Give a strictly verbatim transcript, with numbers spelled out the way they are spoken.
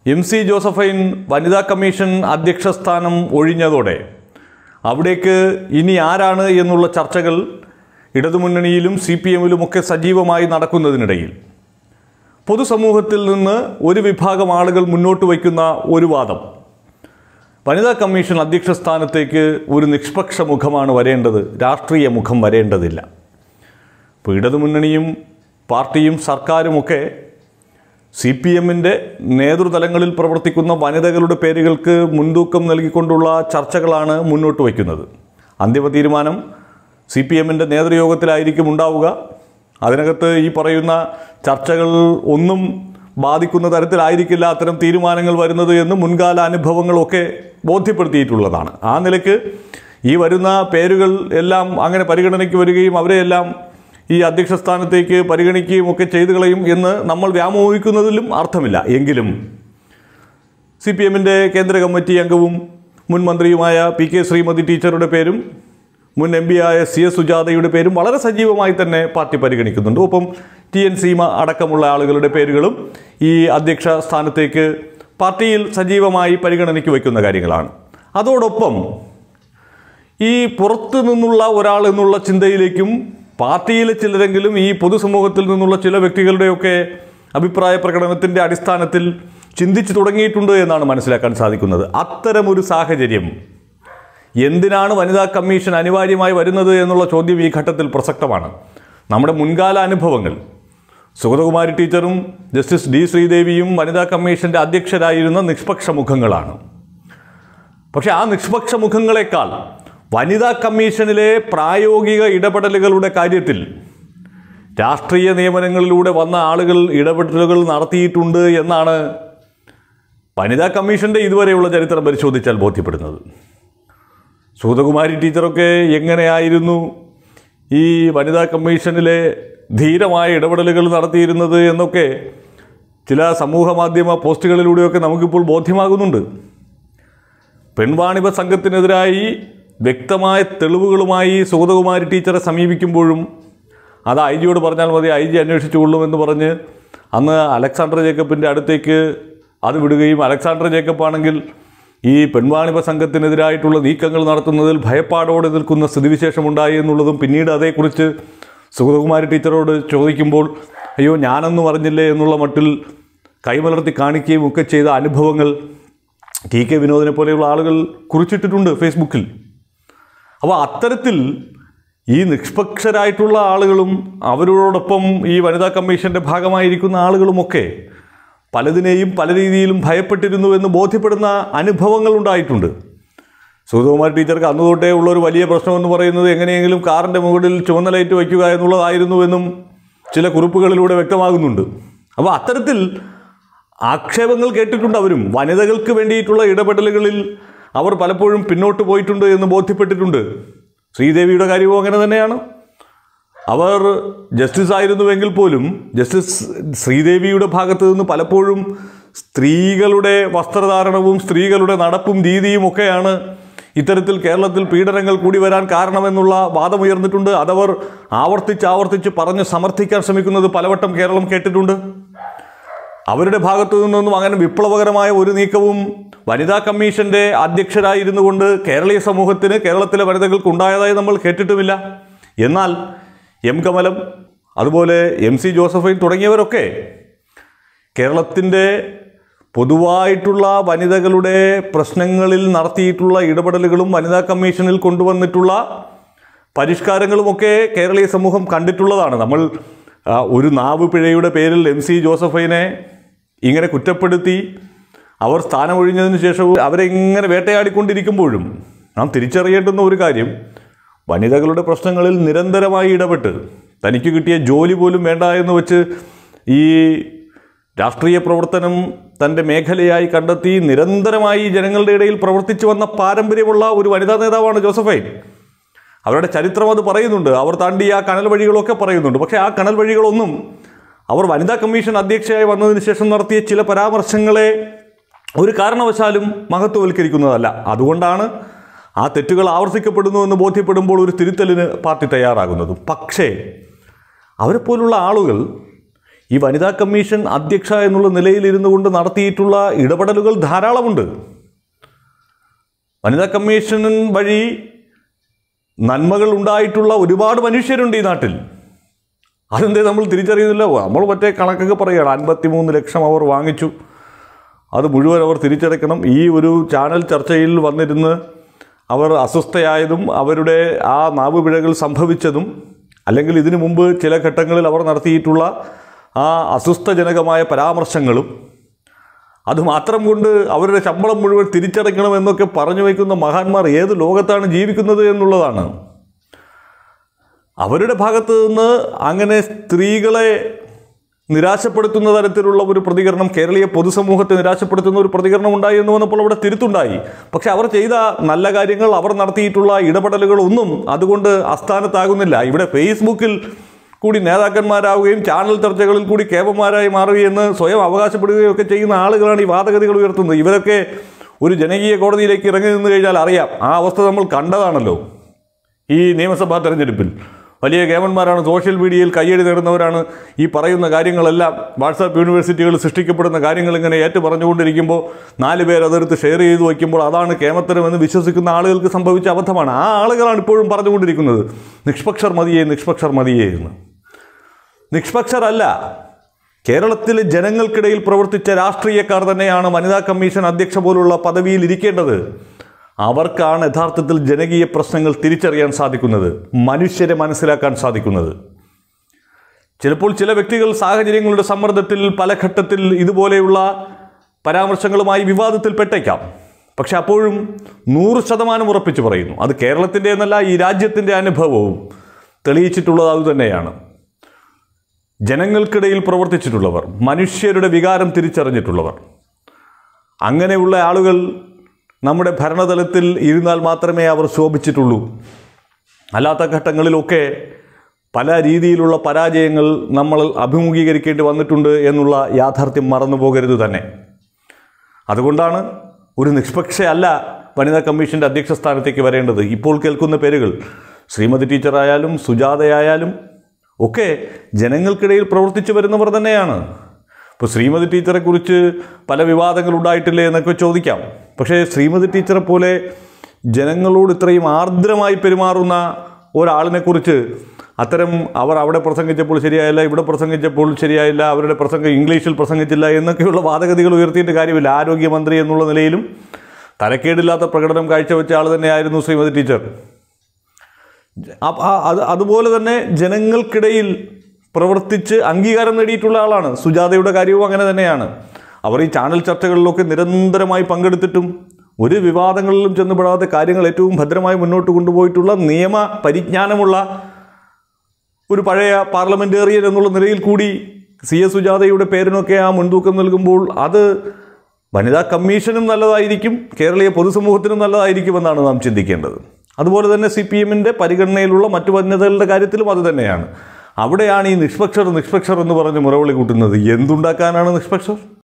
M C Josephine വനിതാ commission അധ്യക്ഷ സ്ഥാനം ഒഴിഞ്ഞതോടെ അവിടേക്ക് ഇനി ആരാണ് എന്നുള്ള ചർച്ചകൾ ഇടതുമുന്നണിയിലും സി പി എമ്മിലുമൊക്കെ സജീവമായി നടക്കുന്നതിനിടയിൽ പൊതുസമൂഹത്തിൽ നിന്ന് ഒരു വിഭാഗം ആളുകൾ മുന്നോട്ട് വയ്ക്കുന്ന ഒരു വാദം, വനിതാ കമ്മീഷൻ അധ്യക്ഷ സ്ഥാനത്തേക്ക് ഒരു നിഷ്പക്ഷ മുഖമാണ് വരേണ്ടത്, രാഷ്ട്രീയ മുഖം വരേണ്ടതില്ല. ഇപ്പോൾ ഇടതുമുന്നണിയും പാർട്ടിയും സർക്കാരുമൊക്കെ സി പി എമ്മിൻ്റെ നേതൃതലങ്ങളിൽ പ്രവർത്തിക്കുന്ന വനിതകളുടെ പേരുകൾക്ക് മുൻതൂക്കം നൽകിക്കൊണ്ടുള്ള ചർച്ചകളാണ് മുന്നോട്ട് വയ്ക്കുന്നത്. അന്തിമ തീരുമാനം സി പി എമ്മിൻ്റെ നേതൃയോഗത്തിലായിരിക്കും ഉണ്ടാവുക. അതിനകത്ത് ഈ പറയുന്ന ചർച്ചകൾ ഒന്നും ബാധിക്കുന്ന തരത്തിലായിരിക്കില്ല അത്തരം തീരുമാനങ്ങൾ വരുന്നത് എന്ന് മുൻകാല അനുഭവങ്ങളൊക്കെ ബോധ്യപ്പെടുത്തിയിട്ടുള്ളതാണ്. ആ നിലയ്ക്ക് ഈ വരുന്ന പേരുകൾ എല്ലാം അങ്ങനെ പരിഗണനയ്ക്ക് വരികയും അവരെയെല്ലാം ഈ അധ്യക്ഷ സ്ഥാനത്തേക്ക് പരിഗണിക്കുകയും ഒക്കെ ചെയ്തു കളയും എന്ന് നമ്മൾ വ്യാമോഹിക്കുന്നതിലും അർത്ഥമില്ല. എങ്കിലും സി പി എമ്മിൻ്റെ കേന്ദ്ര കമ്മിറ്റി അംഗവും മുൻ മന്ത്രിയുമായ പി കെ ശ്രീമതി ടീച്ചറുടെ പേരും മുൻ എം പി ആയ സി എസ് സുജാതയുടെ പേരും വളരെ സജീവമായി തന്നെ പാർട്ടി പരിഗണിക്കുന്നുണ്ട്. ഒപ്പം ടി എൻ സീമ അടക്കമുള്ള ആളുകളുടെ പേരുകളും ഈ അധ്യക്ഷ സ്ഥാനത്തേക്ക് പാർട്ടിയിൽ സജീവമായി പരിഗണനയ്ക്ക് വയ്ക്കുന്ന കാര്യങ്ങളാണ്. അതോടൊപ്പം ഈ പുറത്തു നിന്നുള്ള ഒരാൾ എന്നുള്ള ചിന്തയിലേക്കും പാർട്ടിയിലെ ചിലരെങ്കിലും ഈ പൊതുസമൂഹത്തിൽ നിന്നുള്ള ചില വ്യക്തികളുടെയൊക്കെ അഭിപ്രായ പ്രകടനത്തിൻ്റെ അടിസ്ഥാനത്തിൽ ചിന്തിച്ചു തുടങ്ങിയിട്ടുണ്ട് എന്നാണ് മനസ്സിലാക്കാൻ സാധിക്കുന്നത്. അത്തരമൊരു സാഹചര്യം എന്തിനാണ് വനിതാ കമ്മീഷൻ അനിവാര്യമായി വരുന്നത് എന്നുള്ള ചോദ്യം ഈ ഘട്ടത്തിൽ പ്രസക്തമാണ്. നമ്മുടെ മുൻകാല അനുഭവങ്ങൾ, സുഗതകുമാരി ടീച്ചറും ജസ്റ്റിസ് ഡി ശ്രീദേവിയും വനിതാ കമ്മീഷൻ്റെ അധ്യക്ഷരായിരുന്ന നിഷ്പക്ഷ മുഖങ്ങളാണ്. പക്ഷേ ആ നിഷ്പക്ഷ മുഖങ്ങളെക്കാൾ വനിതാ കമ്മീഷനിലെ പ്രായോഗിക ഇടപെടലുകളുടെ കാര്യത്തിൽ രാഷ്ട്രീയ നിയമനങ്ങളിലൂടെ വന്ന ആളുകൾ ഇടപെടലുകൾ നടത്തിയിട്ടുണ്ട് എന്നാണ് വനിതാ കമ്മീഷൻ്റെ ഇതുവരെയുള്ള ചരിത്രം പരിശോധിച്ചാൽ ബോധ്യപ്പെടുന്നത്. സുഗതകുമാരി ടീച്ചറൊക്കെ എങ്ങനെയായിരുന്നു ഈ വനിതാ കമ്മീഷനിലെ ധീരമായ ഇടപെടലുകൾ നടത്തിയിരുന്നത് എന്നൊക്കെ ചില സമൂഹ മാധ്യമ പോസ്റ്റുകളിലൂടെയൊക്കെ നമുക്കിപ്പോൾ ബോധ്യമാകുന്നുണ്ട്. പെൺവാണിഭ സംഘത്തിനെതിരായി വ്യക്തമായ തെളിവുകളുമായി സുഗതകുമാരി ടീച്ചറെ സമീപിക്കുമ്പോഴും അത് ഐ ജിയോട് പറഞ്ഞാൽ മതി, ഐ ജി അന്വേഷിച്ചുകൊള്ളുമെന്ന് പറഞ്ഞ് അന്ന് അലക്സാണ്ടർ ജേക്കബിൻ്റെ അടുത്തേക്ക് അത് വിടുകയും അലക്സാണ്ടർ ജേക്കബ് ആണെങ്കിൽ ഈ പെൺവാണിഭ സംഘത്തിനെതിരായിട്ടുള്ള നീക്കങ്ങൾ നടത്തുന്നതിൽ ഭയപ്പാടോടെ നിൽക്കുന്ന സ്ഥിതിവിശേഷമുണ്ടായി എന്നുള്ളതും പിന്നീട് അതേക്കുറിച്ച് സുഗതകുമാരി ടീച്ചറോട് ചോദിക്കുമ്പോൾ അയ്യോ ഞാനൊന്നും അറിഞ്ഞില്ലേ എന്നുള്ള മട്ടിൽ കൈമലർത്തി കാണിക്കുകയും ഒക്കെ ചെയ്ത അനുഭവങ്ങൾ ടി കെ വിനോദിനെ പോലെയുള്ള ആളുകൾ കുറിച്ചിട്ടിട്ടുണ്ട് ഫേസ്ബുക്കിൽ. അപ്പോൾ അത്തരത്തിൽ ഈ നിഷ്പക്ഷരായിട്ടുള്ള ആളുകളും അവരോടൊപ്പം ഈ വനിതാ കമ്മീഷൻ്റെ ഭാഗമായിരിക്കുന്ന ആളുകളുമൊക്കെ പലതിനെയും പല രീതിയിലും ഭയപ്പെട്ടിരുന്നു എന്ന് ബോധ്യപ്പെടുന്ന അനുഭവങ്ങൾ ഉണ്ടായിട്ടുണ്ട്. സുഗതകുമാരി ടീച്ചർക്ക് അന്ന് തൊട്ടേ ഉള്ളൊരു വലിയ പ്രശ്നമെന്ന് പറയുന്നത് എങ്ങനെയെങ്കിലും കാറിൻ്റെ മുകളിൽ ചുവന്ന ലൈറ്റ് വയ്ക്കുക എന്നുള്ളതായിരുന്നുവെന്നും ചില കുറിപ്പുകളിലൂടെ വ്യക്തമാകുന്നുണ്ട്. അപ്പോൾ അത്തരത്തിൽ ആക്ഷേപങ്ങൾ കേട്ടിട്ടുണ്ട്. അവരും വനിതകൾക്ക് വേണ്ടിയിട്ടുള്ള ഇടപെടലുകളിൽ അവർ പലപ്പോഴും പിന്നോട്ട് പോയിട്ടുണ്ട് എന്ന് ബോധ്യപ്പെട്ടിട്ടുണ്ട്. ശ്രീദേവിയുടെ കാര്യവും അങ്ങനെ തന്നെയാണ്. അവർ ജസ്റ്റിസ് ആയിരുന്നുവെങ്കിൽ പോലും ജസ്റ്റിസ് ശ്രീദേവിയുടെ ഭാഗത്തു നിന്ന് പലപ്പോഴും സ്ത്രീകളുടെ വസ്ത്രധാരണവും സ്ത്രീകളുടെ നടപ്പും രീതിയും ഒക്കെയാണ് ഇത്തരത്തിൽ കേരളത്തിൽ പീഡനങ്ങൾ കൂടി വരാൻ കാരണമെന്നുള്ള വാദമുയർന്നിട്ടുണ്ട്. അതവർ ആവർത്തിച്ച് ആവർത്തിച്ച് പറഞ്ഞ് സമർത്ഥിക്കാൻ ശ്രമിക്കുന്നത് പലവട്ടം കേരളം കേട്ടിട്ടുണ്ട്. അവരുടെ ഭാഗത്തു നിന്നൊന്നും അങ്ങനെ വിപ്ലവകരമായ ഒരു നീക്കവും വനിതാ കമ്മീഷൻ്റെ അധ്യക്ഷരായിരുന്നു കൊണ്ട് കേരളീയ സമൂഹത്തിന്, കേരളത്തിലെ വനിതകൾക്ക് ഉണ്ടായതായി നമ്മൾ കേട്ടിട്ടുമില്ല. എന്നാൽ എം കമലം, അതുപോലെ എം സി ജോസഫൈൻ തുടങ്ങിയവരൊക്കെ കേരളത്തിൻ്റെ പൊതുവായിട്ടുള്ള വനിതകളുടെ പ്രശ്നങ്ങളിൽ നടത്തിയിട്ടുള്ള ഇടപെടലുകളും വനിതാ കമ്മീഷനിൽ കൊണ്ടുവന്നിട്ടുള്ള പരിഷ്കാരങ്ങളുമൊക്കെ കേരളീയ സമൂഹം കണ്ടിട്ടുള്ളതാണ്. നമ്മൾ ഒരു നാവ് പിഴയുടെ പേരിൽ എം സി ജോസഫൈനെ ഇങ്ങനെ കുറ്റപ്പെടുത്തി അവർ സ്ഥാനമൊഴിഞ്ഞതിന് ശേഷവും അവരെ ഇങ്ങനെ വേട്ടയാടിക്കൊണ്ടിരിക്കുമ്പോഴും നാം തിരിച്ചറിയേണ്ടുന്ന ഒരു കാര്യം, വനിതകളുടെ പ്രശ്നങ്ങളിൽ നിരന്തരമായി ഇടപെട്ട് തനിക്ക് കിട്ടിയ ജോലി പോലും വേണ്ട എന്ന് വെച്ച് ഈ രാഷ്ട്രീയ പ്രവർത്തനം തൻ്റെ മേഖലയായി കണ്ടെത്തി നിരന്തരമായി ജനങ്ങളുടെ ഇടയിൽ പ്രവർത്തിച്ചു വന്ന പാരമ്പര്യമുള്ള ഒരു വനിതാ നേതാവാണ് ജോസഫൈൻ. അവരുടെ ചരിത്രം അത് പറയുന്നുണ്ട്. അവർ താണ്ടി ആ കനൽ വഴികളൊക്കെ പറയുന്നുണ്ട്. പക്ഷേ ആ കനൽ വഴികളൊന്നും അവർ വനിതാ കമ്മീഷൻ അധ്യക്ഷയായി വന്നതിന് ശേഷം നടത്തിയ ചില പരാമർശങ്ങളെ ഒരു കാരണവശാലും മഹത്വവൽക്കരിക്കുന്നതല്ല. അതുകൊണ്ടാണ് ആ തെറ്റുകൾ ആവർത്തിക്കപ്പെടുന്നു എന്ന് ബോധ്യപ്പെടുമ്പോൾ ഒരു തിരുത്തലിന് പാർട്ടി തയ്യാറാകുന്നതും. പക്ഷേ അവരെപ്പോലുള്ള ആളുകൾ ഈ വനിതാ കമ്മീഷൻ അധ്യക്ഷ എന്നുള്ള നിലയിൽ ഇരുന്നു കൊണ്ട് നടത്തിയിട്ടുള്ള ഇടപെടലുകൾ ധാരാളമുണ്ട്. വനിതാ കമ്മീഷൻ വഴി നന്മകൾ ഉണ്ടായിട്ടുള്ള ഒരുപാട് മനുഷ്യരുണ്ട് ഈ നാട്ടിൽ. അതെന്തേ നമ്മൾ തിരിച്ചറിയുന്നില്ല? നമ്മൾ മറ്റേ കണക്കൊക്കെ പറയുകയാണ്, അൻപത്തി മൂന്ന് ലക്ഷം അവർ വാങ്ങിച്ചു, അത് മുഴുവൻ അവർ തിരിച്ചടയ്ക്കണം. ഈ ഒരു ചാനൽ ചർച്ചയിൽ വന്നിരുന്ന് അവർ അസ്വസ്ഥയായതും അവരുടെ ആ നാവുപിഴകൾ സംഭവിച്ചതും അല്ലെങ്കിൽ ഇതിനു മുമ്പ് ചില ഘട്ടങ്ങളിൽ അവർ നടത്തിയിട്ടുള്ള ആ അസ്വസ്ഥജനകമായ പരാമർശങ്ങളും അതുമാത്രം കൊണ്ട് അവരുടെ ശമ്പളം മുഴുവൻ തിരിച്ചടയ്ക്കണമെന്നൊക്കെ പറഞ്ഞു വയ്ക്കുന്ന മഹാന്മാർ ഏത് ലോകത്താണ് ജീവിക്കുന്നത് എന്നുള്ളതാണ്. അവരുടെ ഭാഗത്ത് നിന്ന് അങ്ങനെ സ്ത്രീകളെ നിരാശപ്പെടുത്തുന്ന തരത്തിലുള്ള ഒരു പ്രതികരണം, കേരളീയ പൊതുസമൂഹത്തെ നിരാശപ്പെടുത്തുന്ന ഒരു പ്രതികരണം ഉണ്ടായി എന്ന് വന്നപ്പോൾ അവിടെ തിരുത്തുണ്ടായി. പക്ഷെ അവർ ചെയ്ത നല്ല കാര്യങ്ങൾ, അവർ നടത്തിയിട്ടുള്ള ഇടപെടലുകളൊന്നും അതുകൊണ്ട് അസ്ഥാനത്താകുന്നില്ല. ഇവിടെ ഫേസ്ബുക്കിൽ കൂടി നേതാക്കന്മാരാവുകയും ചാനൽ ചർച്ചകളിൽ കൂടി കേവന്മാരായി മാറുകയെന്ന് സ്വയം അവകാശപ്പെടുകയും ഒക്കെ ചെയ്യുന്ന ആളുകളാണ് ഈ വാദഗതികൾ ഉയർത്തുന്നത്. ഇവരൊക്കെ ഒരു ജനകീയ കോടതിയിലേക്ക് ഇറങ്ങി നിന്ന് കഴിഞ്ഞാൽ അറിയാം. ആ അവസ്ഥ നമ്മൾ കണ്ടതാണല്ലോ ഈ നിയമസഭാ തെരഞ്ഞെടുപ്പിൽ. വലിയ കേമന്മാരാണ്, സോഷ്യൽ മീഡിയയിൽ കയ്യടി നേടുന്നവരാണ്. ഈ പറയുന്ന കാര്യങ്ങളെല്ലാം വാട്സാപ്പ് യൂണിവേഴ്സിറ്റികൾ സൃഷ്ടിക്കപ്പെടുന്ന കാര്യങ്ങൾ ഇങ്ങനെ ഏറ്റു പറഞ്ഞുകൊണ്ടിരിക്കുമ്പോൾ നാല് പേർ അതെടുത്ത് ഷെയർ ചെയ്ത് വയ്ക്കുമ്പോൾ അതാണ് കേമത്തരമെന്ന് വിശ്വസിക്കുന്ന ആളുകൾക്ക് സംഭവിച്ച അബദ്ധമാണ്. ആ ആളുകളാണ് ഇപ്പോഴും പറഞ്ഞുകൊണ്ടിരിക്കുന്നത് നിഷ്പക്ഷർ മതിയേ നിഷ്പക്ഷർ മതിയേ എന്ന്. നിഷ്പക്ഷരല്ല, കേരളത്തിലെ ജനങ്ങൾക്കിടയിൽ പ്രവർത്തിച്ച രാഷ്ട്രീയക്കാർ തന്നെയാണ് വനിതാ കമ്മീഷൻ അധ്യക്ഷ പോലുള്ള പദവിയിൽ ഇരിക്കേണ്ടത്. അവർക്കാണ് യഥാർത്ഥത്തിൽ ജനകീയ പ്രശ്നങ്ങൾ തിരിച്ചറിയാൻ സാധിക്കുന്നത്, മനുഷ്യരെ മനസ്സിലാക്കാൻ സാധിക്കുന്നത്. ചിലപ്പോൾ ചില വ്യക്തികൾ സാഹചര്യങ്ങളുടെ സമ്മർദ്ദത്തിൽ പല ഘട്ടത്തിൽ ഇതുപോലെയുള്ള പരാമർശങ്ങളുമായി വിവാദത്തിൽ പെട്ടേക്കാം. പക്ഷെ അപ്പോഴും നൂറ് ശതമാനം ഉറപ്പിച്ച് പറയുന്നു, അത് കേരളത്തിൻ്റെ എന്നല്ല ഈ രാജ്യത്തിൻ്റെ അനുഭവവും തെളിയിച്ചിട്ടുള്ളത് അതുതന്നെയാണ്. ജനങ്ങൾക്കിടയിൽ പ്രവർത്തിച്ചിട്ടുള്ളവർ, മനുഷ്യരുടെ വികാരം തിരിച്ചറിഞ്ഞിട്ടുള്ളവർ, അങ്ങനെയുള്ള ആളുകൾ നമ്മുടെ ഭരണതലത്തിൽ ഇരുന്നാൽ മാത്രമേ അവർ ശോഭിച്ചിട്ടുള്ളൂ. അല്ലാത്ത ഘട്ടങ്ങളിലൊക്കെ പല രീതിയിലുള്ള പരാജയങ്ങൾ നമ്മൾ അഭിമുഖീകരിക്കേണ്ടി വന്നിട്ടുണ്ട് എന്നുള്ള യാഥാർത്ഥ്യം മറന്നു പോകരുത് തന്നെ. അതുകൊണ്ടാണ് ഒരു നിഷ്പക്ഷയല്ല വനിതാ കമ്മീഷൻ്റെ അധ്യക്ഷ സ്ഥാനത്തേക്ക് വരേണ്ടത്. ഇപ്പോൾ കേൾക്കുന്ന പേരുകൾ ശ്രീമതി ടീച്ചറായാലും സുജാതയായാലും ഒക്കെ ജനങ്ങൾക്കിടയിൽ പ്രവർത്തിച്ചു വരുന്നവർ തന്നെയാണ്. ഇപ്പോൾ ശ്രീമതി ടീച്ചറെക്കുറിച്ച് പല വിവാദങ്ങൾ ഉണ്ടായിട്ടില്ലേ എന്നൊക്കെ ചോദിക്കാം. പക്ഷേ ശ്രീമതി ടീച്ചറെ പോലെ ജനങ്ങളോട് ഇത്രയും ആർദ്രമായി പെരുമാറുന്ന ഒരാളിനെക്കുറിച്ച് അത്തരം അവർ അവിടെ പ്രസംഗിച്ചപ്പോൾ ശരിയായില്ല, ഇവിടെ പ്രസംഗിച്ചപ്പോൾ ശരിയായില്ല, അവരുടെ പ്രസംഗം ഇംഗ്ലീഷിൽ പ്രസംഗിച്ചില്ല എന്നൊക്കെയുള്ള വാദഗതികൾ ഉയർത്തിയിട്ട് കാര്യമില്ല. ആരോഗ്യമന്ത്രി എന്നുള്ള നിലയിലും തരക്കേടില്ലാത്ത പ്രകടനം കാഴ്ചവെച്ച ആൾ തന്നെയായിരുന്നു ശ്രീമതി ടീച്ചർ. അത് അതുപോലെ തന്നെ ജനങ്ങൾക്കിടയിൽ പ്രവർത്തിച്ച് അംഗീകാരം നേടിയിട്ടുള്ള ആളാണ്. സുജാതയുടെ കാര്യവും അങ്ങനെ തന്നെയാണ്. അവർ ഈ ചാനൽ ചർച്ചകളിലൊക്കെ നിരന്തരമായി പങ്കെടുത്തിട്ടും ഒരു വിവാദങ്ങളിലും ചെന്നുപെടാതെ കാര്യങ്ങൾ ഏറ്റവും ഭദ്രമായി മുന്നോട്ട് കൊണ്ടുപോയിട്ടുള്ള നിയമ പരിജ്ഞാനമുള്ള ഒരു പഴയ പാർലമെൻറ്റേറിയൻ എന്നുള്ള നിലയിൽ കൂടി സി എസ് സുജാതയുടെ പേരിനൊക്കെ ആ മുൻതൂക്കം നൽകുമ്പോൾ അത് വനിതാ കമ്മീഷനും നല്ലതായിരിക്കും, കേരളീയ പൊതുസമൂഹത്തിനും നല്ലതായിരിക്കുമെന്നാണ് നാം ചിന്തിക്കേണ്ടത്. അതുപോലെ തന്നെ സി പി എമ്മിൻ്റെ പരിഗണനയിലുള്ള മറ്റു വനിതകളുടെ കാര്യത്തിലും അത് തന്നെയാണ്. അവിടെയാണ് ഈ നിഷ്പക്ഷർ നിഷ്പക്ഷർ എന്ന് പറഞ്ഞ് മുറവിളി കൂട്ടുന്നത്. എന്തുണ്ടാക്കാനാണ് നിഷ്പക്ഷർ?